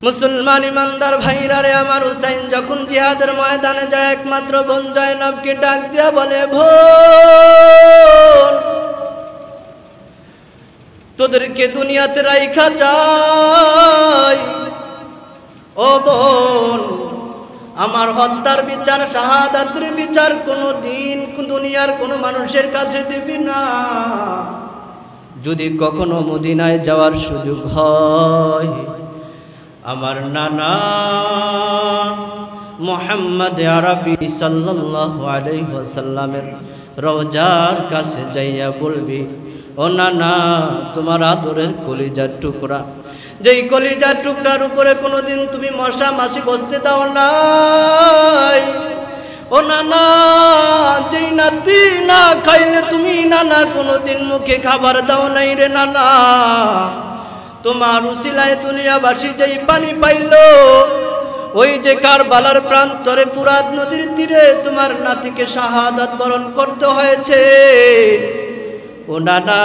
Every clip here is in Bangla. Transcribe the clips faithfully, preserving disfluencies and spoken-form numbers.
মুসলমান ইমানদার ভাইরা রে আমার হুসাইন যখন জিহাদের ময়দানে যায় একমাত্র বোন জয়নবকে ডাক দিয়া বলে, বোন তোদেরকে দুনিয়াতে রাইখা যাই, ও বোন আমার হত্যার বিচার শাহাদাতের বিচার কোনো দিন দুনিয়ার কোনো মানুষের কাছে দিবি না। যদি কখনো মদিনায় যাওয়ার সুযোগ হয় আমার নানা মুহাম্মদ আরবি সাল্লাল্লাহু আলাইহি ওয়াসাল্লামের রওজার কাছে যাইয়া বলবি, ও নানা তোমার আদরের কলিজার টুকরা, যেই কলিজার টুকরার উপরে কোনোদিন তুমি মশা মাছি বসতে দাও নাই, ও নানা যেই নাতি না খাইলে তুমি নানা কোনোদিন মুখে খাবার দাও নাই রে নানা, তোমার উসিলায় দুনিয়াবাসী যেই পানি পাইল, ওই যে কারবালার প্রান্তরে ফুরাত নদীর তীরে তোমার নাতিকে শাহাদাত বরণ করতে হয়েছে, ও নানা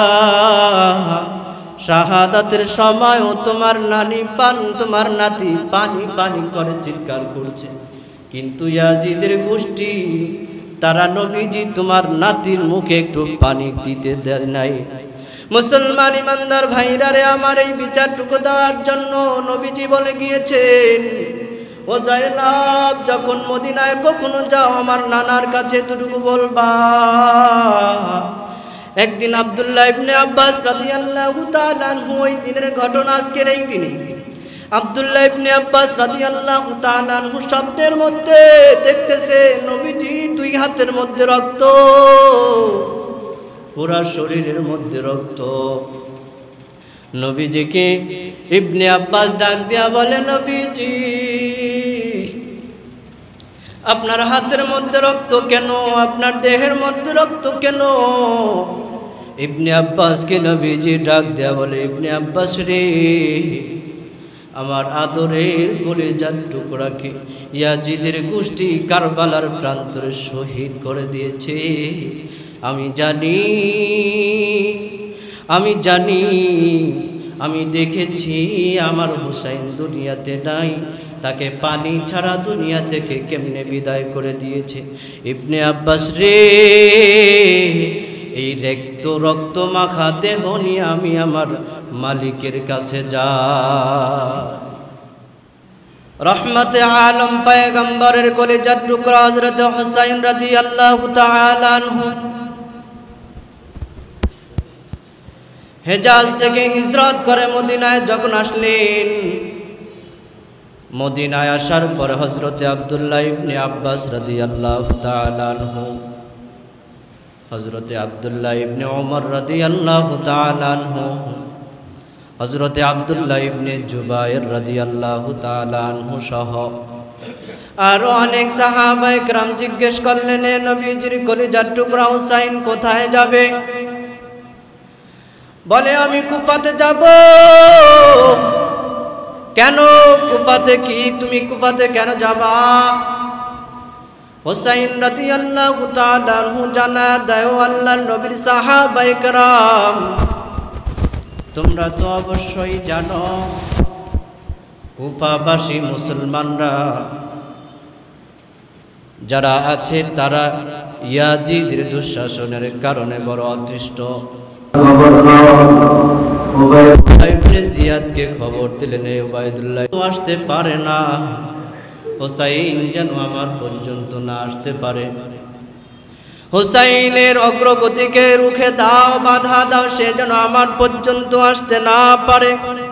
শাহাদাতের সময়ও তোমার নানি পান তোমার নাতি পানি পানি করে চিৎকার করছে, কিন্তু ইয়াজিদের গোষ্ঠী তারা নবীজি তোমার নাতির মুখে একটু পানি দিতে দেয় নাই। মুসলমান ইমানদার ভাইরা রে আমার এই বিচারটুকু দেওয়ার জন্য নবীজি বলে গিয়েছেন, ও জয়নব যখন মদিনায় কখনো যাও আমার নানার কাছে এতটুকু বলবা। একদিন আব্দুল্লাহ ইবনে আব্বাস রাদিয়াল্লাহু তাআলা আনহু, ওই দিনের ঘটনা আজকের এই দিনে, আব্দুল্লাহ ইবনে আব্বাস রাদিয়াল্লাহু তাআলা আনহু স্বপ্নের মধ্যে দেখতেছে নবীজি দুই হাতের মধ্যে রক্ত, পুরা শরীরের মধ্যে রক্ত। নবীজিকে ইবনে আব্বাস ডাক দিয়া বলে, নবীজি আপনার হাতের মধ্যে রক্ত কেন, আপনার দেহের মধ্যে রক্ত কেন? ইবনে আব্বাসকে নবীজি ডাক দেয়া বলে, ইবনে আব্বাস রে আমার আদরের কলিজার টুকরাকে ইয়াজিদের গোষ্ঠী কারবালার প্রান্তরে শহীদ করে দিয়েছে, আমি জানি আমি জানি আমি দেখেছি আমার হুসাইন দুনিয়াতে নাই, তাকে পানি ছাড়া দুনিয়া থেকে কেমনে বিদায় করে দিয়েছে। ইবনে আব্বাস রে এই রক্ত রক্ত মাখা দেহ নিয়ে আমি আমার মালিকের কাছে যাই। রহমতে আলম পয়গম্বরের কলিজার টুকরা হযরত হুসাইন রাদিয়াল্লাহু তাআলা আনহু হেজাজ থেকে হিজরত করে মদিনায় যখন আসলেন, মদিনায় আসার পর হযরত আব্দুল্লাহ ইবনে আব্বাস রাদিয়াল্লাহু তাআলা আনহু, হযরত আব্দুল্লাহ ইবনে ওমর রাদিয়াল্লাহু তাআলা আনহু, হযরত আব্দুল্লাহ ইবনে জুবায়ের রাদিয়াল্লাহু তাআলা আনহু সহ আরো অনেক সাহাবায়ে কেরাম জিজ্ঞেস করলেন, এ নবীজির কলিজার টুকরা হুসাইন কোথায় যাবে? বলে, আমি কুফাতে যাব। কেন কুফাতে? কি তুমি কুফাতে কেন যাবা? হুসাইন রাদিয়াল্লাহু তাআলা আনহু জানা দেয়, আল্লাহর নবীর সাহাবায়ে কেরাম তোমরা তো অবশ্যই জানো কুফাবাসী মুসলমানরা যারা আছে তারা ইয়াজিদের দুঃশাসনের কারণে বড় অতিষ্ঠ। ইবনে জিয়াদকে খবর দিলেন, উবাইদুল্লাহ তো আসতে পারে না, হুসাইন যেন আমার পর্যন্ত না আসতে পারে, হুসাইনের অগ্রগতিকে রুখে দাও, বাধা দাও, সে যেন আমার পর্যন্ত আসতে না পারে,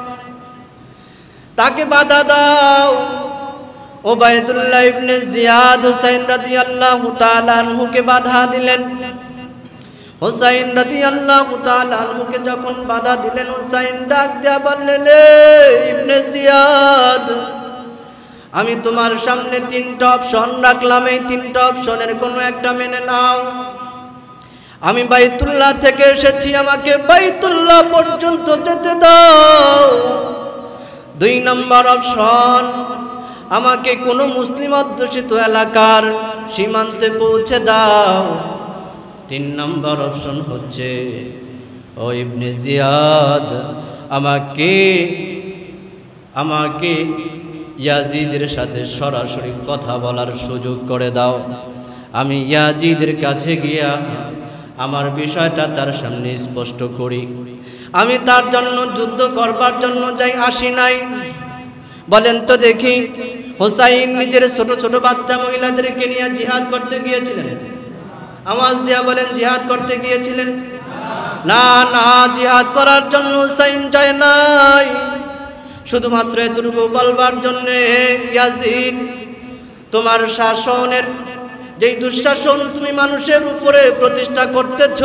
তাকে বাধা দাও। উবাইদুল্লাহ ইবনে জিয়াদ হুসাইন রাদিয়াল্লাহু তাআলা আনহুকে বাধা দিলেন। হুসাইন রাদিয়াল্লাহু তাআলা আনহুকে যখন বাধা দিলেন, হুসাইন ডাক দিয়া বললেন, ইবনে জিয়াদ আমি তোমার সামনে তিনটা অপশন রাখলাম, এই তিনটা অপশনের কোনো একটা মেনে নাও। আমি বাইতুল্লাহ থেকে এসেছি, আমাকে বাইতুল্লাহ পর্যন্ত যেতে দাও। দুই নম্বর অপশন, আমাকে কোনো মুসলিম অধ্যুষিত এলাকার সীমান্তে পৌঁছে দাও। তিন নম্বর অপশন হচ্ছে, ও ইবনে জিয়াদ আমাকে আমাকে ইয়াজিদের সাথে সরাসরি কথা বলার সুযোগ করে দাও। আমি ইয়াজিদের কাছে গিয়া আমার বিষয়টা তার সামনে স্পষ্ট করি। আমি তার জন্য যুদ্ধ করবার জন্য যাই, আসি নাই। বলেন তো দেখি, হুসাইন নিজের ছোট ছোট বাচ্চা মহিলাদেরকে নিয়ে জিহাদ করতে গিয়েছিলেন? আওয়াজ দিয়া বলেন, জিহাদ করতে গিয়েছিলেন? না না, জিহাদ করার জন্য হুসাইন যায় নাই। শুধুমাত্র এতটুকু বলবার জন্য, ইয়াজিদ, তোমার শাসনের যেই দুঃশাসন তুমি মানুষের উপরে প্রতিষ্ঠা করতেছ,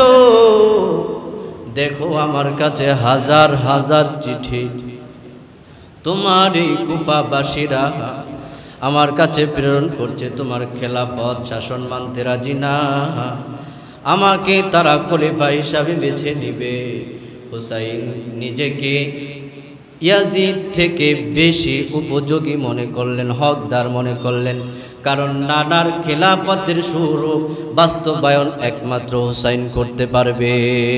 দেখো আমার কাছে হাজার হাজার চিঠি তোমার এই কুফাবাসীরা আমার কাছে প্রেরণ করছে, তোমার খেলাফত শাসন মানতে রাজি না, আমাকে তারা খলিফা হিসাবে বেছে নিবে। হুসাইন নিজেকে ইয়াজিদ থেকে বেশি উপযোগী মনে করলেন, হকদার মনে করলেন, কারণ নানার খেলাফতের শুরু বাস্তবায়ন একমাত্র হুসাইন করতে পারবে।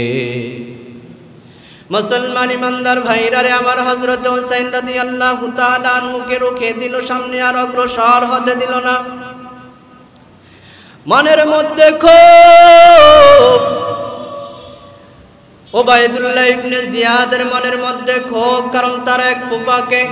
মুসলমান ইমানদার ভাইরারে আমার, হযরত হুসাইন রাদিয়াল্লাহু তাআলা আনহুকে রুখে দিল, সামনে আর অগ্রসর হতে দিল না। মনের মধ্যে ক্ষোভ, উবাইদুল্লাহ ইবনে জিয়াদের মনের মধ্যে ক্ষোভ, কারণ তার এক ফুফাকে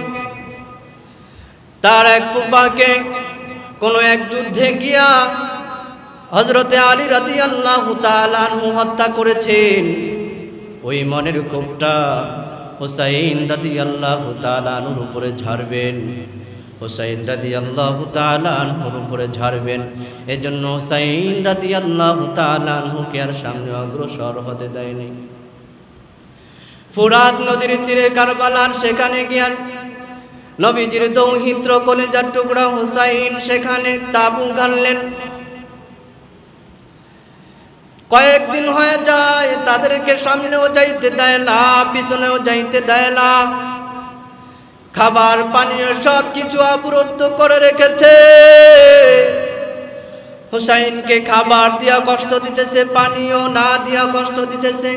তার এক ফুফাকে কোন এক যুদ্ধে গিয়া হযরতে আলী রাদিয়াল্লাহু তাআলা আনহু হত্যা করেছেন। ওই মনের ক্ষোভটা হুসাইন রাদিয়াল্লাহু তাআলা আনহুর উপরে ঝাড়বেন, হুসাইন রাদিয়াল্লাহু তাআলা আনহুর উপরে ঝাড়বেন। এজন্য হুসাইন রাদিয়াল্লাহু তাআলা আনহুকে আর সামনে অগ্রসর হতে দেয়নি। ফুরাত নদীর তীরে কারবালার সেখানে গিয়া নবীজির দৌহিত্র কলিজার টুকরা হুসাইন সেখানে তাবু গাড়লেন। কয়েকদিন হয়ে যায়, তাদেরকে সামনেও যাইতে দেয় না, পিছনেও যাইতে দেয় না। খাবার পানীয় সব কিছু অবরুদ্ধ করে রেখেছে। হুসাইনকে খাবার দিয়া কষ্ট দিতেছে, পানীয় না দিয়া কষ্ট দিতেছে।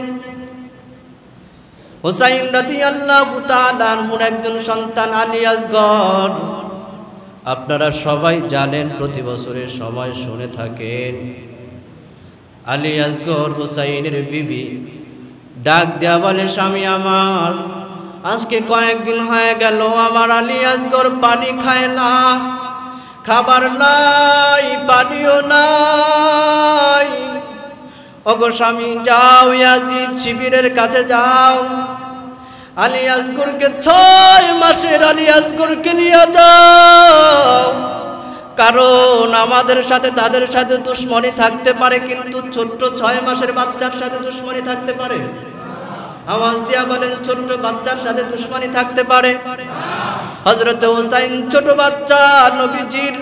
হুসাইন রাদিয়াল্লাহু তাআলা আনহুর একজন সন্তান আলী আসগর, আপনারা সবাই জানেন, প্রতি বছরের সময় শুনে থাকেন। আলী আসগর হুসাইনের বিবি ডাক দেয়া বলে, স্বামী আমার, আজকে কয়েকদিন হয়ে গেল আমার আলী আসগর পানি খায় না, খাবার নাই, পানিও নাই। ওগো স্বামী, যাও ইয়াজিদ শিবিরের কাছে যাও, আলী আসগরকে ছয় মাসের আলী আসগরকে নিয়ে যাও, কারণ আমাদের সাথে তাদের সাথে দুশ্মনী থাকতে পারে, কিন্তু ছোট্ট ছয় মাসের বাচ্চার সাথে দুশ্মনী থাকতে পারে? আওয়াজ দিয়া বলেন, ছোট্ট বাচ্চার সাথে দুশ্মনী থাকতে পারে? হযরত হুসাইন ছোট বাচ্চা, নবীজির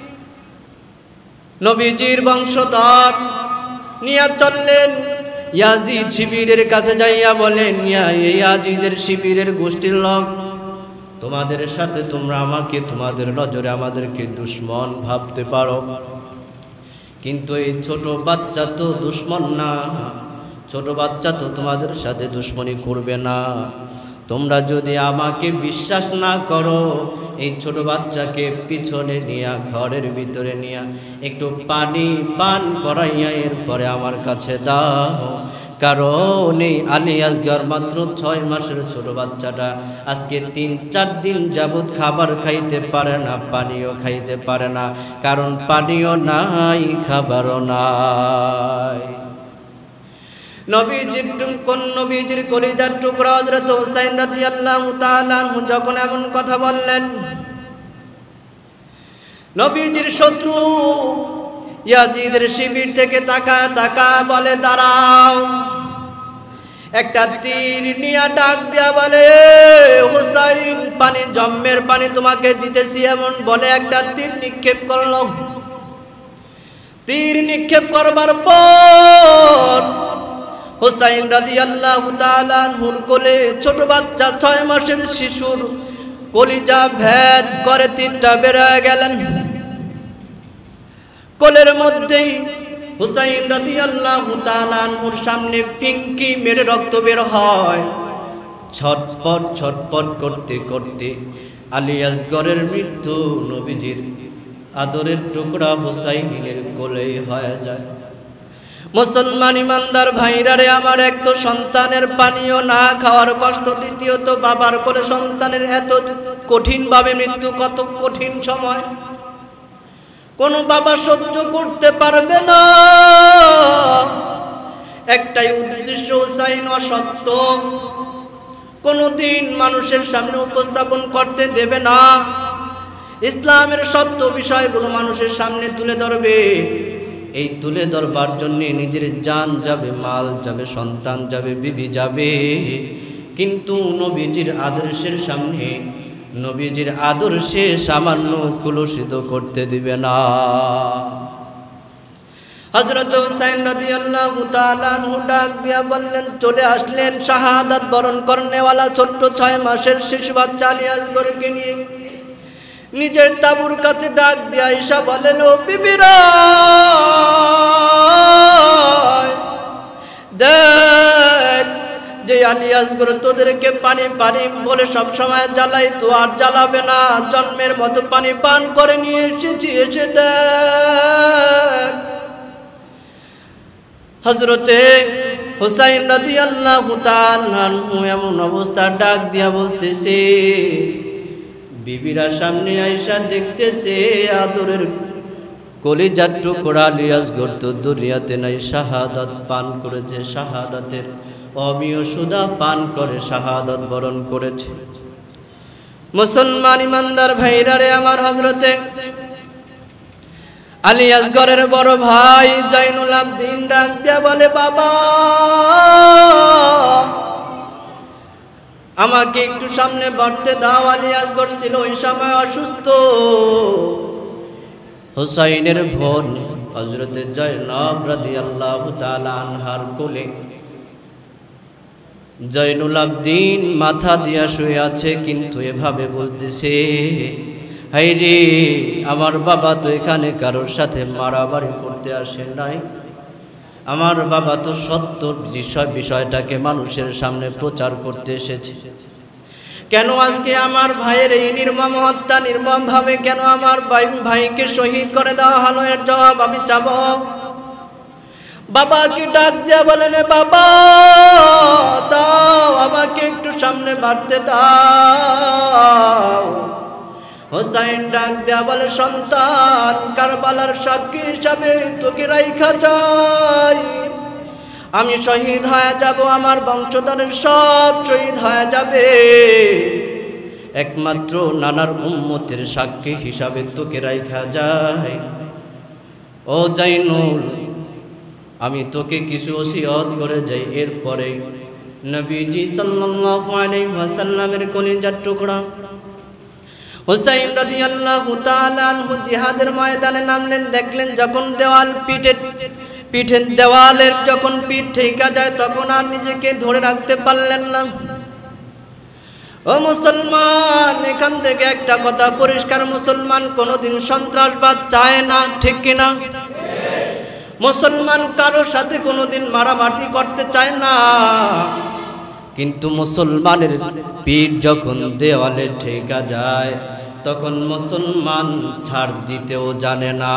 নবীজির বংশধর, নিয়া চললেন ইয়াজিদ শিবিরের কাছে যাইয়া বলেন, ইয়া ইয়াজিদের শিবিরের গোষ্ঠীর লোক, তোমাদের সাথে তোমরা আমাকে তোমাদের নজরে আমাদেরকে দুশ্মন ভাবতে পারো, কিন্তু এই ছোট বাচ্চা তো দুশ্মন না, ছোট বাচ্চা তো তোমাদের সাথে দুশ্মনী করবে না। তোমরা যদি আমাকে বিশ্বাস না করো, এই ছোট বাচ্চাকে পিছনে নিয়া ঘরের ভিতরে নিয়া একটু পানি পান করাইয়া এরপরে আমার কাছে দাও, কারণ এই আলী আসগর মাত্র ছয় মাসের ছোট বাচ্চাটা আজকে তিন চার দিন যাবৎ খাবার খাইতে পারে না, পানিও খাইতে পারে না, কারণ পানিও নাই, খাবারও নাই। নবীজির কোন নবীজির কলিজার টুকরা হযরত হুসাইন রাদিয়াল্লাহু তাআলা আনহু যখন এমন কথা বললেন, নবীজির শত্রু ইয়াজিদের শিবির থেকে তাকা তাকা বলে, দাঁড়াও। একটা তীর নিয়ে ডাক দেয়া বলে, হুসাইন, পানি জম্মের পানি তোমাকে দিতেছি, এমন বলে একটা তীর নিক্ষেপ করল। তীর নিক্ষেপ করবার পর হুসাইন রাদিয়াল্লাহু তাআলা আনহুর কোলে ছোট বাচ্চা ছয় মাসের শিশুর কলিজা ভেদ করে তীরটা বেরিয়ে গেলেন। কোলের মধ্যেই হুসাইন রাদিয়াল্লাহু তাআলা আনহুর সামনে ফিঙ্কি মেরে রক্ত বের হয়। ছটপট ছটপট করতে করতে আলী আসগরের মৃত্যু নবীজির আদরের টুকরা হুসাইনের কোলেই হয়ে যায়। মুসলমান ইমানদার ভাইরারে আমার, এক তো সন্তানের পানীয় না খাওয়ার কষ্ট, দ্বিতীয়ত বাবার কোলে সন্তানের এত কঠিনভাবে মৃত্যু, কত কঠিন সময় কোন বাবা সহ্য করতে পারবে না। একটাই উদ্দেশ্য, হুসাইন অসত্য কোনদিন মানুষের সামনে উপস্থাপন করতে দেবে না। ইসলামের সত্য বিষয়গুলো মানুষের সামনে তুলে ধরবে। এই তুলে ধরবার জন্য নিজের জান যাবে, মাল যাবে, সন্তান যাবে, বিবি যাবে, কিন্তু নবীজির আদর্শের সামনে নবীজির আদর্শে সামান্য কুলুষিত করতে দিবে না। হযরত হুসাইন রাদিয়াল্লাহু তাআলা আনহু ডাক দিয়া বললেন, চলে আসলেন শাহাদাত বরণ করনেওয়ালা ছোট্ট ছয় মাসের শিশু বাচ্চা আলী আসগরকে নিয়ে নিজের তাবুর কাছে ডাক দিয়া ঈশা বলেন, ও বিবিরা দেখ, যে আলী আসগর তোদেরকে পানি পানি বলে সব সময় জ্বালাই, তো আর জ্বালাবে না, জন্মের মতো পানি পান করে নিয়ে এসেছি, এসে দেখ। হযরতে হুসাইন রাদিয়াল্লাহু তাআলা আনহু এমন অবস্থা ডাক দিয়া বলতেছে, বিবিরা সামনে আয়েশা দেখতেছে আদরের কলিজার টুকরা আলী আসগর তো দুনিয়াতে নাই, শাহাদাত পান করেছে, শাহাদাতের অমিয় সুদা পান করে শাহাদাত বরণ করেছে। মুসলমান ইমানদার ভাইরারে আমার, হযরতে আলী আসগরের বড় ভাই জয়নুল আবদিন ডাক দিয়া বলে, বাবা আমাকে একটু সামনে বাড়তে দাও। আলী আসগর ছিল ওই সময় অসুস্থ। হুসাইনের বোন হযরতে জয়নব রাদিয়াল্লাহু তাআলা আনহার কোলে জয়নুল আবদিন মাথা দিয়া শুয়ে আছে, কিন্তু এভাবে বলতেছে, হাই রে, আমার বাবা তো এখানে কারোর সাথে মারামারি করতে আসে নাই, আমার বাবা তো সত্য বিষয় বিষয়টাকে মানুষের সামনে প্রচার করতে এসেছে। কেন আজকে আমার ভাইয়ের এই নির্মম হত্যা, নির্মম ভাবে কেন আমার ভাই ভাইকে শহীদ করে দেওয়া হলো, এর জবাব আমি চাব। বাবাকে ডাক দিয়া বলেন, বাবা দাও, আমাকে একটু সামনে বাড়তে দাও। হুসাইন ডাক দেয়া বলে, সন্তান, কারবালার সাক্ষী হিসাবে তোকে রাইখা যাই, আমি শহীদ হয়ে যাব, আমার বংশধরের সব শহীদ হয়ে যাবে, একমাত্র নানার উম্মতের সাক্ষী হিসাবে তোকে রাইখা যাই। ও জাইনুল, আমি তোকে কিছু ওসিয়ত করে যাই। এরপরে নবীজি সাল্লাল্লাহু আলাইহি ওয়াসাল্লামের কলিজার টুকরা হুসাইন রাদিয়াল্লাহু তাআলা আনহু জিহাদের ময়দানে নামলেন। দেখলেন যখন দেওয়াল পিঠে পিঠের দেওয়ালের যখন পিঠ ঠেকা যায়, তখন আর নিজেকে ধরে রাখতে পারলেন না। ও মুসলমান, এখান থেকে একটা কথা পরিষ্কার, মুসলমান কোনোদিন সন্ত্রাসবাদ চায় না, ঠিক কিনা? মুসলমান কারোর সাথে কোনোদিন মারামারি করতে চায় না, কিন্তু মুসলমানের পিঠ যখন দেওয়ালে ঠেকা যায়, তখন মুসলমান ছাড় দিতেও জানে না।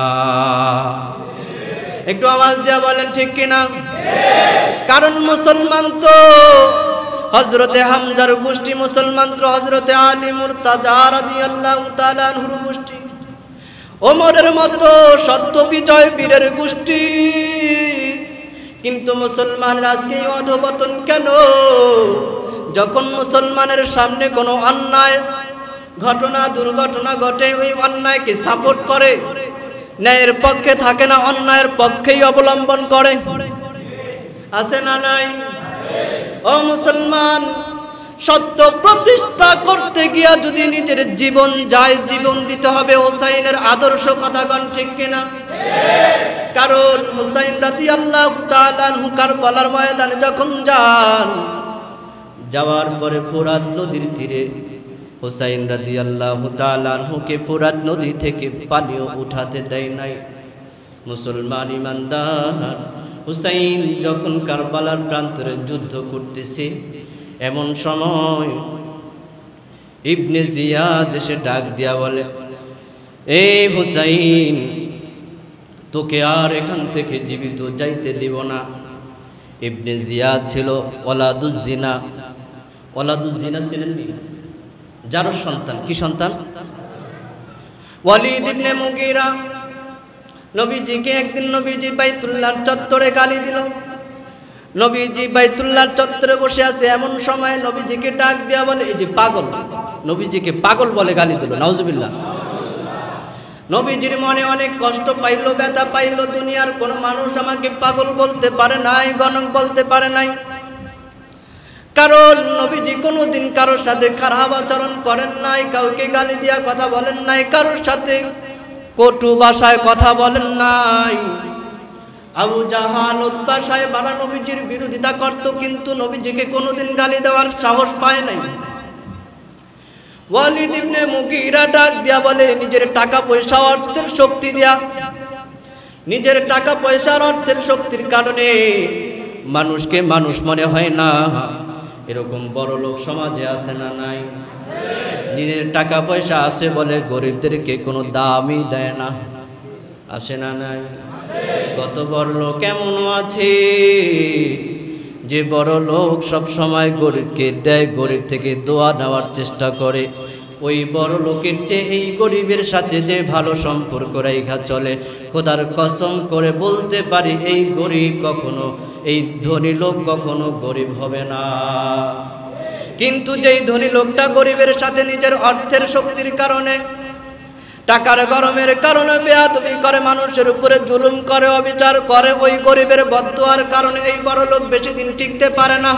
একটু আওয়াজ দিয়া বলেন ঠিক কিনা? কারণ মুসলমান তো হযরতে হামজার গোষ্ঠী, মুসলমান তো হযরতে আলী মুরতাজা রাদিয়াল্লাহু তাআলা আনহুর গোষ্ঠী, ওমরের মতো সত্য বিজয় বীরের গোষ্ঠী। কিন্তু মুসলমানের আজকে এই অধঃপতন কেন? যখন মুসলমানের সামনে কোনো অন্যায় ঘটনা দুর্ঘটনা ঘটে, ওই অন্যায়কে সাপোর্ট করে, ন্যায়ের পক্ষে থাকে না, অন্যায়ের পক্ষেই অবলম্বন করে। আছে না নাই? ও মুসলমান, সত্য প্রতিষ্ঠা করতে গিয়া যদি নিজের জীবন যায়, জীবন দিতে হবে। হুসাইনের আদর্শ কথাগণ ঠিক কিনা? কারণ হুসাইন রাদিয়াল্লাহু তাআলা আনহু কারবালার ময়দানে যখন যান, যাওয়ার পরে ফোরাত নদীর তীরে হুসাইন রাদিয়াল্লাহু তাআলা আনহুকে ফোরাত নদী থেকে পানিও উঠাতে দেয় নাই। মুসলমান ইমানদার, হুসাইন যখন কারবালার প্রান্তরে যুদ্ধ করতেছে, এমন সময় ইবনে জিয়াদ এসে ডাক দিয়া বলে, এই হুসাইন, তোকে আর এখান থেকে জীবিত যাইতে দিব না। ইবনে জিয়াদ ছিল ওলাদুজ জিনা। ওলাদুজ জিনা ছিলেন যার সন্তান। কি সন্তান? ওয়ালিদ ইবনে মুগীরা। নবীজিকে একদিন নবীজি বাইতুল্লাহর চত্বরে গালি দিল। নবীজি বাইতুল্লাহর চত্বরে বসে আছে, এমন সময় নবীজিকে ডাক দিয়া বলে, এই যে পাগল, নবীজিকে পাগল বলে গালি দিল। নাউজুবিল্লাহ। নবীজির মনে অনেক কষ্ট পাইল, ব্যথা পাইল। দুনিয়ার কোনো মানুষ আমাকে পাগল বলতে পারে নাই, গণক বলতে পারে নাই, কারণ নবীজি কোনোদিন কারোর সাথে খারাপ আচরণ করেন নাই, কাউকে গালি দিয়া কথা বলেন নাই, কারোর সাথে কটু ভাষায় কথা বলেন নাই। আবু জাহাল, উতবা সাহেবরা নবীজির বিরোধিতা করত, কিন্তু নবীজিকে কোনোদিন গালি দেওয়ার সাহস পায় নাই। ওয়ালিদ ইবনে মুগীরা ডাক দিয়া বলে, নিজের টাকা পয়সা অর্থের শক্তি দিয়া, নিজের টাকা পয়সার অর্থের শক্তির কারণে মানুষকে মানুষ মনে হয় না। এরকম বড় লোক সমাজে আছে না নাই? নিজের টাকা পয়সা আছে বলে গরিবদেরকে কোনো দামই দেয় না, আসে না নাই? কত বড় লোক এমনও আছে যে বড় লোক সব সময় গরিবকে দেয়, গরিব থেকে দোয়া নেওয়ার চেষ্টা করে। ওই বড় লোকের চেয়ে এই গরিবের সাথে যে ভালো সম্পর্ক রেখা চলে, খোদার কসম করে বলতে পারি এই গরিব কখনো, এই ধনী লোক কখনো গরিব হবে না। কিন্তু যেই ধনী লোকটা গরিবের সাথে নিজের অর্থের শক্তির কারণে, টাকার গরমের কারণে বেয়াদবি করে, মানুষের উপরে জুলুম করে, অবিচার করে, ওই গরিবের বদদুয়ার কারণে এই বড় লোক বেশি দিন টিকতে পারে না,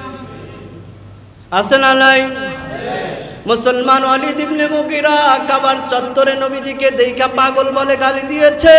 আছে না নাই? মুসলমান ওয়ালিদ ইবনে মুগীরা কাবার চত্বরে নবীজিকে দেখা পাগল বলে গালি দিয়েছে।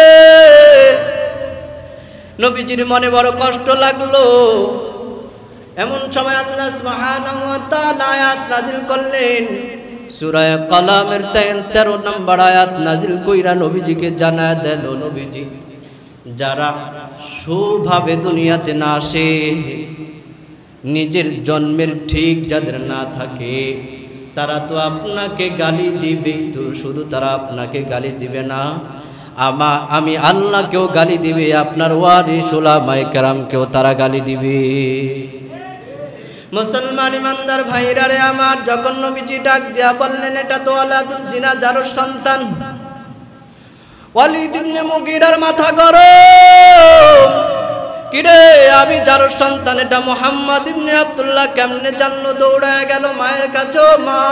নবীজির মনে বড় কষ্ট লাগলো। এমন সময় আল্লাহ সুবহানাহু ওয়া তাআলা আয়াত নাযিল করলেন, সূরা কলামের তেরো নম্বর আয়াত নাযিল কইরা নবীজিকে জানায় দিল, নবীজি যারা সুভাবে দুনিয়াতে না আসে, নিজের জন্মের ঠিক যাদের না থাকে, তারা তো আপনাকে গালি দিবে, তো শুধু তারা আপনাকে গালি দিবে না, আমা আমি আল্লাহকেও গালি দিবে, আপনার ওয়ারিস উলামায়ে কেরামকেও তারা গালি দিবে। মুসলমান ইমানদার ভাইরা রে আমার, যখন নবীজি ডাক দিয়া বললেন, এটা তো ওলাদুজ জিনা, যার সন্তান। ওয়ালিদ ইবনে মুগীরার মাথা গরম, কিরে আমি যার সন্তান, এটা মুহাম্মদ ইবনে আব্দুল্লাহ, কেমনে জানলো? দৌড়ায় গেল মায়ের কাছে, মা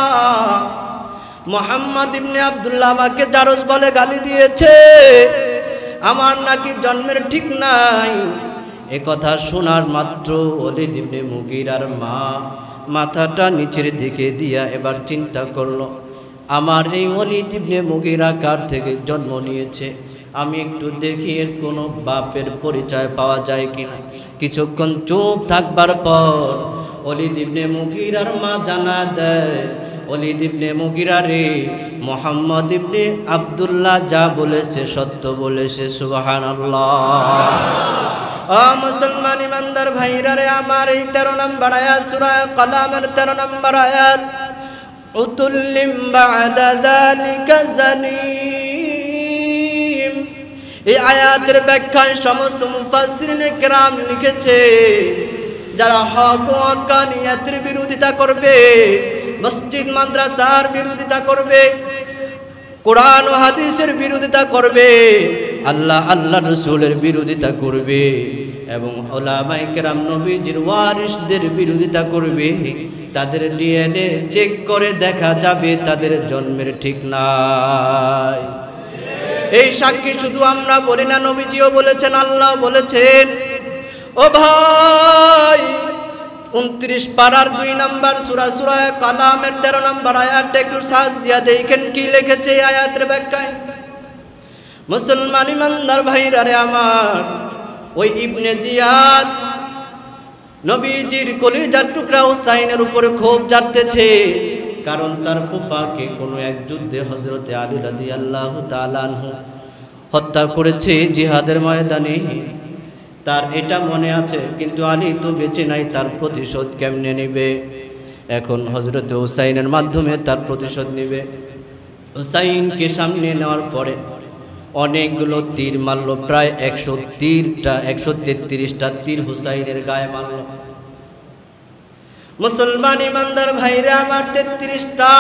মুহাম্মদ ইবনে আব্দুল্লাহ আমাকে জারজ বলে গালি দিয়েছে, আমার নাকি জন্মের ঠিক নাই। এ কথা শোনার মাত্র ওয়ালিদ ইবনে মুগীরার মা মাথাটা নিচের দিকে দিয়া এবার চিন্তা করলো, আমার এই ওয়ালিদ ইবনে মুগীরা কার থেকে জন্ম নিয়েছে, আমি একটু দেখি এর কোনো বাপের পরিচয় পাওয়া যায় কিনা। কিছুক্ষণ চুপ থাকবার পর ওয়ালিদ ইবনে মুগীরার মা জানা দেয়, ওয়ালিদ ইবনে মুগীরা রে, মুহাম্মদ ইবনে আব্দুল্লাহ যা বলেছে সত্য বলেছে। সুবহানাল্লাহ। ও মুসলমান ইমানদার ভাইরা রে আমার, এই তেরো নম্বর আয়াত সূরা কলামের তেরো নম্বর আয়াত, উতুল্লিম বা'দা যালিকা জানিম, এই আয়াতের ব্যাখ্যায় সমস্ত মুফাসসিরিনে কেরাম লিখেছে, যারা হক ও হক্কানিয়াতের বিরোধিতা করবে, মসজিদ মাদ্রাসার বিরোধিতা করবে, কোরআন ও হাদিসের বিরোধিতা করবে, আল্লাহ আল্লাহ রাসূলের বিরোধিতা করবে, এবং উলামায়ে কেরাম নবীজির ওয়ারিসদের বিরোধিতা করবে, তাদের ডিএনএ চেক করে দেখা যাবে তাদের জন্মের ঠিক নাই। এই সাক্ষী শুধু আমরা বলি না, নবীজিও বলেছেন, আল্লাহ বলেছেন। ও ভাই, উনত্রিশ পারার দুই নম্বর সূরা সূরা কলামের তেরো নম্বর আয়াতটা একটু সার্চ দিয়া দেখেন কি লিখেছে এই আয়াতের ব্যাখ্যায়। মুসলমান ইমানদার ভাইরা রে আমার, ওই ইবনে জিয়াদ নবীজির কলিজার টুকরা হুসাইনের উপরে ক্ষোভ জাগতেছে, কারণ তার ফুফাকে কোনো এক যুদ্ধে হযরতে আলী রাদিয়াল্লাহু তাআলা আনহু হত্যা করেছে জিহাদের ময়দানে। তার এটা মনে আছে, কিন্তু আলী তো বেঁচে নাই, তার প্রতিশোধ কেমনে নেবে? এখন হযরত হুসাইনের মাধ্যমে তার প্রতিশোধ নেবে। হুসাইনকে সামনে নেওয়ার পরে অনেকগুলো তীর মারল, প্রায় একশো তীরটা একশো তেত্রিশটা তীর হুসাইনের গায়ে মারল। মুসলমান ইমানদার ভাইরা আমার, তেত্রিশটা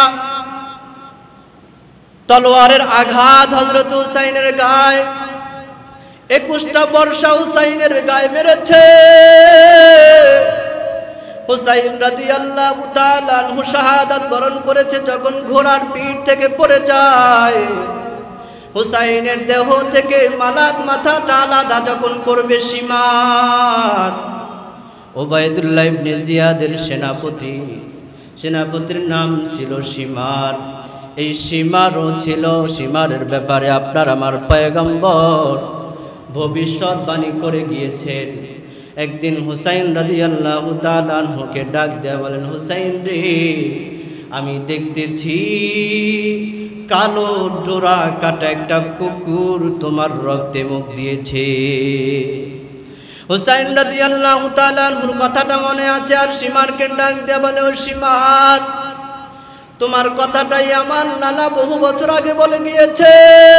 তলোয়ারের আঘাত হযরত হুসাইনের গায়ে, একুশটা বর্ষা হুসাইনের গায়ে মেরেছে। হুসাইন রাদিয়াল্লাহু তাআলা আনহু শাহাদাত বরণ করেছে যখন ঘোড়ার পিঠ থেকে পড়ে যায়। হুসাইনের দেহ থেকে মালাত মাথাটা আলাদা যখন করবে শিমার, ওবায়দুল্লাহ ইবনে জিয়াদের সেনাপতি, সেনাপতির নাম ছিল শিমার। এই শিমারও ছিল, শিমারের ব্যাপারে আপনার আমার পয়গম্বর ভবিষ্যৎবাণী করে গিয়েছেন। একদিন হুসাইন রাদিয়াল্লাহু তাআলা আনহুকে ডাক দেয়া বলেন, হুসাইন রে, আমি দেখতেছি কালো ডোরা কাটা একটা কুকুর তোমার রক্তে মুখ দিয়েছে। হুসাইন রাদিয়াল্লাহু তাআলা আনহুর কথাটা মনে আছে, আর শিমারকে ডাক দেয়া বলে, ও শিমার, তোমার কথাটাই আমার নানা বহু বছর আগে বলে গিয়েছে।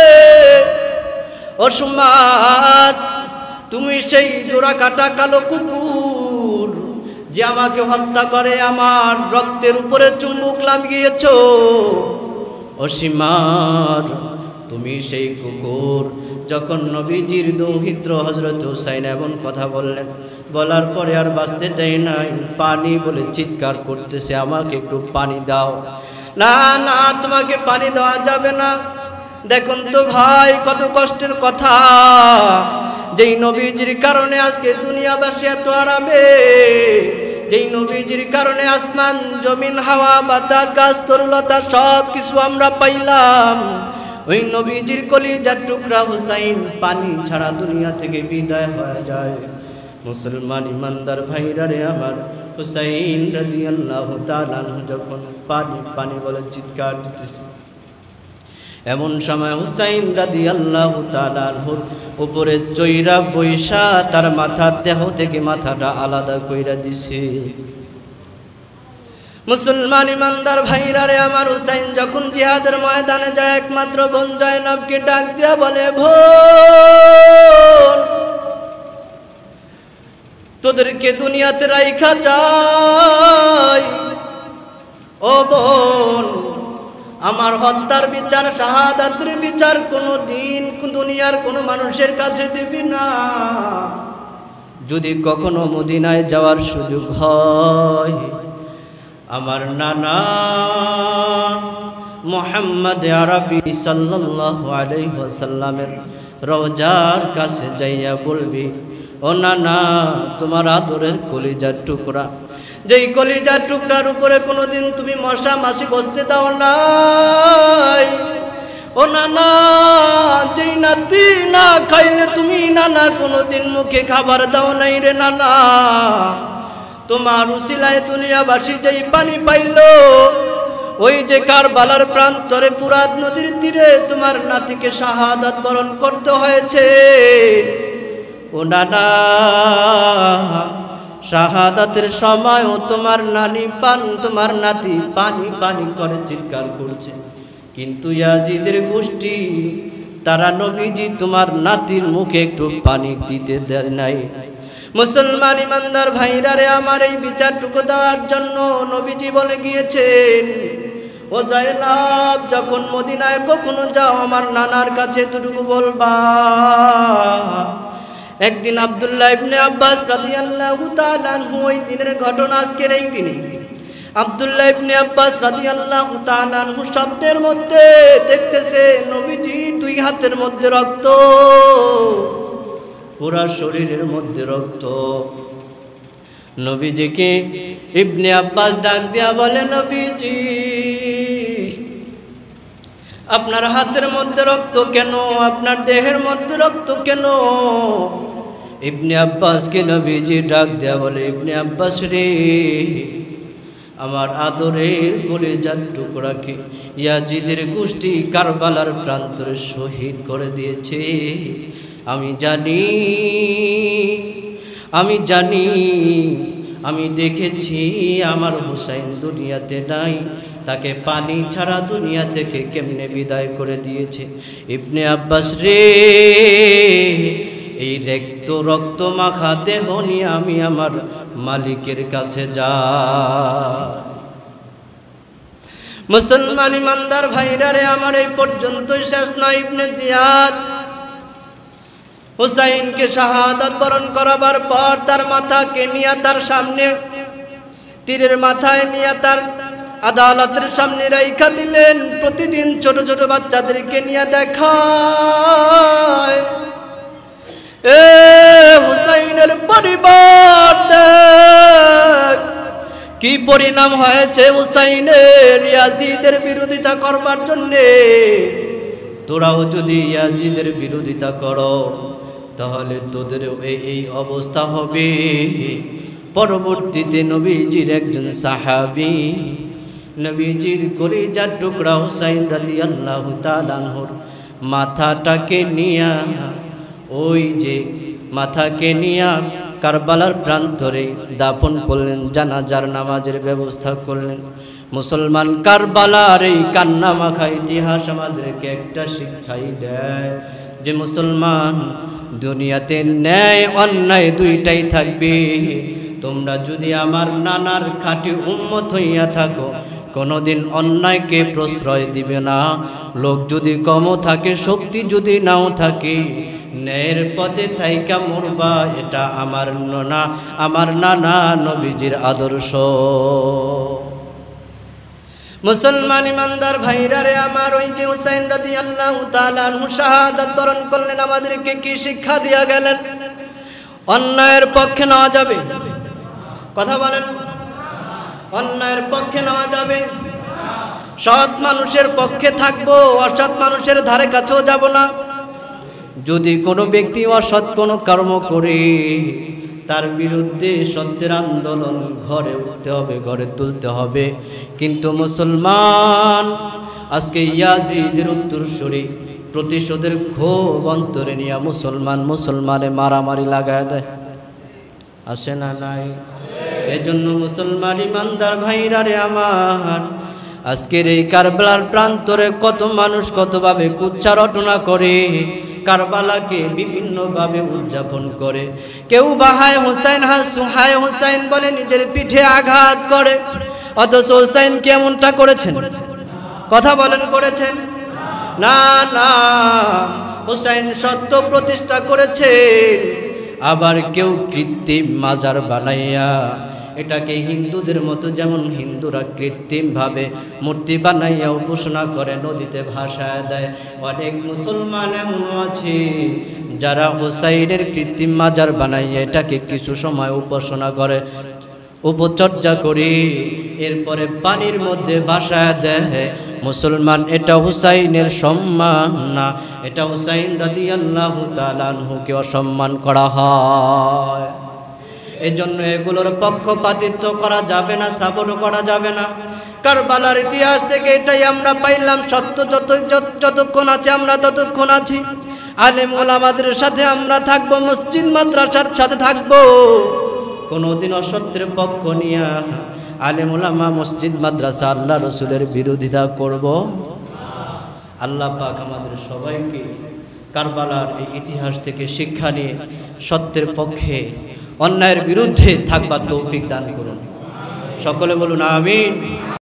ও শিমার, তুমি সেই ডোরা কাটা কালো কুকুর যে আমাকে হত্যা করে আমার রক্তের উপরে চুম্বক লাগিয়েছ। ও শিমার, তুমি সেই কুকুর। যখন নবীজির দৌহিত্র হযরত হুসাইন এমন কথা বললেন, বলার পরে আর বাঁচতে দেয় নাই, পানি বলে চিৎকার করতেছে, আমাকে একটু পানি দাও। না না, তোমাকে পানি দেওয়া যাবে না। দেখুন তো ভাই, কত কষ্টের কথা, যেই নবীজির কারণে আজকে দুনিয়াবাসী এত আরামে, যেই নবীজির কারণে আসমান জমিন হাওয়া বাতাস গাছ তরুলতা সব কিছু আমরা পাইলাম, ওই নবীজির কলিজার টুকরা হুসাইন পানি ছাড়া দুনিয়া থেকে বিদায় হয়ে যায়। মুসলমান ইমানদার ভাইরা রে আমার, হুসাইন রাদিয়াল্লাহু তাআলা আনহু যখন পানি পানি বলে চিৎকার দিতেছে, এমন সময় হুসাইন রাদিয়াল্লাহু তাআলা আনহুর উপরে চৈরা বৈশা তার মাথার দেহ থেকে মাথাটা আলাদা কইরা দিছে। মুসলমান ইমানদার ভাইরা রে আমার, হুসাইন যখন জিহাদের ময়দানে যায়, একমাত্র বোন জয়নবকে ডাক দিয়া বলে, বোন, তোদেরকে দুনিয়াতে রাইখা যাই। ও বোন, আমার হত্যার বিচার, শাহাদাতের বিচার কোনো দিন দুনিয়ার কোনো মানুষের কাছে দিবি না। যদি কখনো মদিনায় যাওয়ার সুযোগ হয়, আমার নানা মুহাম্মদ আরবি সাল্লাল্লাহু আলাইহি ওয়াসাল্লামের রওজার কাছে যাইয়া বলবি, ও নানা, তোমার আদরের কলিজার টুকরা, যেই কলিজার টুকরার উপরে কোনোদিন তুমি মশা মাছি বসতে দাও নাই, ও নানা, যেই নাতি না খাইলে তুমি নানা কোনোদিন মুখে খাবার দাও নাই রে নানা, তোমার উসিলায় দুনিয়াবাসী যেই পানি পাইল, ওই যে কারবালার প্রান্তরে ফুরাত নদীর তীরে তোমার নাতিকে শাহাদাত বরণ করতে হয়েছে। ও নানা, শাহাদাতের সময়ও তোমার নানি পান তোমার নাতি পানি পানি করে চিৎকার করছে, কিন্তু ইয়াজিদের গোষ্ঠী তারা নবীজি তোমার নাতির মুখে একটু পানি দিতে দেয় নাই। মুসলমান ইমানদার ভাইরা রে আমার, এই বিচারটুকু দেওয়ার জন্য নবীজি বলে গিয়েছেন, ও জায়নাব, যখন মদিনায় কখনো যাও আমার নানার কাছে এতটুকু বলবা। একদিন আব্দুল্লাহ ইবনে আব্বাস রাদিয়াল্লাহু তাআলা আনহু, ওই দিনের ঘটনা আজকের এই দিনে, আব্দুল্লাহ ইবনে আব্বাস রাদিয়াল্লাহু তাআলা আনহু স্বপ্নের মধ্যে দেখতেছে নবীজি দুই হাতের মধ্যে রক্ত, পুরা শরীরের মধ্যে রক্ত। নবীজিকে ইবনে আব্বাস ডাক দিয়া বলে, নবীজি, আপনার হাতের মধ্যে রক্ত কেন? আপনার দেহের মধ্যে রক্ত কেন? ইবনে আব্বাসকে নবীজি ডাক দেয়া বলে, ইবনে আব্বাস রে, আমার আদরের কলিজার টুকরাকে ইয়াজিদের গোষ্ঠী কারবালার প্রান্তরে শহীদ করে দিয়েছে। আমি জানি, আমি জানি আমি দেখেছি আমার হুসাইন দুনিয়াতে নাই, তাকে পানি ছাড়া দুনিয়া থেকে কেমনে বিদায় করে দিয়েছে। ইবনে আব্বাস রে, এই রক্ত রক্ত মাখা দেহ নিয়ে আমি আমার মালিকের কাছে যা। মুসলমান ইমানদার ভাইরা রে আমার, এই পর্যন্তই শেষ নয়। ইবনে জিয়াদ হুসাইনকে শাহাদাত বরণ করাবার পর তার মাথাকে নিয়ে তার সামনে তীরের মাথায় নিয়ে তার আদালতের সামনে রাইখা দিলেন। প্রতিদিন ছোট ছোট বাচ্চাদেরকে নিয়ে দেখায়, এ হুসাইনের পরিবার দেখ কি পরিণাম হয়েছে হুসাইনের। ইয়াজিদের বিরোধিতা করবার জন্যে তোরাও যদি ইয়াজিদের বিরোধিতা করো তাহলে তোদের এই অবস্থা হবে। পরবর্তীতে নবীজির একজন সাহাবী, নবীজির কলিজার টুকরা হুসাইন রাদিয়াল্লাহু তাআলা আনহুর মাথাটাকে নিয়া, ওই যে মাথাকে নিয়া কারবালার প্রান্তরে দাফন করলেন, জানাজার নামাজের ব্যবস্থা করলেন। মুসলমান, কারবালার এই কান্না মাখা ইতিহাস আমাদেরকে একটা শিক্ষাই দেয় যে মুসলমান, দুনিয়াতে ন্যায় অন্যায় দুইটাই থাকবে। তোমরা যদি আমার নানার খাঁটি উম্মত হইয়া থাকো, কোনোদিন অন্যায়কে প্রশ্রয় দিবে না। লোক যদি কমও থাকে, শক্তি যদি নাও থাকে, ন্যায়ের পথে থাইকা মরবা। এটা আমার নানা আমার নানা নবীজির আদর্শ। মুসলমান ইমানদার ভাইরা রে আমার, ওই যে হুসাইন রাদিয়াল্লাহু তাআলা আনহু শাহাদাত বরণ করলেন, আমাদেরকে কি শিক্ষা দিয়া গেলেন? অন্যায়ের পক্ষে নেওয়া যাবে, কথা বলেন, অন্যায়ের পক্ষে নেওয়া যাবে। সৎ মানুষের পক্ষে থাকবো, অসৎ মানুষের ধারে কাছেও যাব না। যদি কোনো ব্যক্তি অসৎ কোনো কর্ম করে, তার বিরুদ্ধে সত্যের আন্দোলন ঘরে উঠতে হবে, ঘরে তুলতে হবে। কিন্তু মুসলমান, আজকে ইয়াজিদের উত্তরসূরি প্রতিশোধের ক্ষোভ অন্তরে নিয়ে মুসলমান মুসলমানে মারামারি লাগায় দেয়, আসে না নাই? এজন্য মুসলমান ইমানদার ভাইরা রে আমার, আজকের এই কারবালার প্রান্তরে কত মানুষ কতভাবে কুচ্ছা রটনা করে, কারবালাকে বিভিন্নভাবে উদযাপন করে। কেউ বাহায় হুসাইন হাসু হায় হুসাইন বলে নিজের পিঠে আঘাত করে, অথচ হুসাইন কেমনটা করেছেন? কথা বলেন, করেছেন না? না, হুসাইন সত্য প্রতিষ্ঠা করেছেন। আবার কেউ কৃত্রিম মাজার বানাইয়া, এটাকে হিন্দুদের মতো যেমন হিন্দুরা কৃত্রিমভাবে মূর্তি বানাইয়া উপাসনা করে, নদীতে ভাসায় দেয়। অনেক মুসলমান এমন আছে যারা হুসাইনের কৃত্রিম মাজার বানাইয়া এটাকে কিছু সময় উপাসনা করে, উপচর্যা করে, এরপরে পানির মধ্যে ভাসায় দেয়। মুসলমান, এটা হুসাইনের সম্মান না, এটা হুসাইন রাদিয়াল্লাহু তাআলা আনহুকে অসম্মান করা হয়। এজন্য এগুলোর পক্ষপাতিত্ব করা যাবে না, সাপোর্ট করা যাবে না। কারবালার ইতিহাস থেকে এটাই আমরা পাইলাম, সত্য যত যতক্ষণ আছে আমরা ততক্ষণ আছি। আলেম ওলামাদের সাথে আমরা থাকবো, মসজিদ মাদ্রাসার সাথে থাকবো। কোনোদিন অসত্যের পক্ষ নিয়ে আলেম ওলামা মসজিদ মাদ্রাসা আল্লাহ রসুলের বিরোধিতা করব। আল্লাহ পাক আমাদের সবাইকে কারবালার এই ইতিহাস থেকে শিক্ষা নিয়ে সত্যের পক্ষে, অন্যায়ের বিরুদ্ধে থাকবার তৌফিক দান করুন। সকলে বলুন আমিন।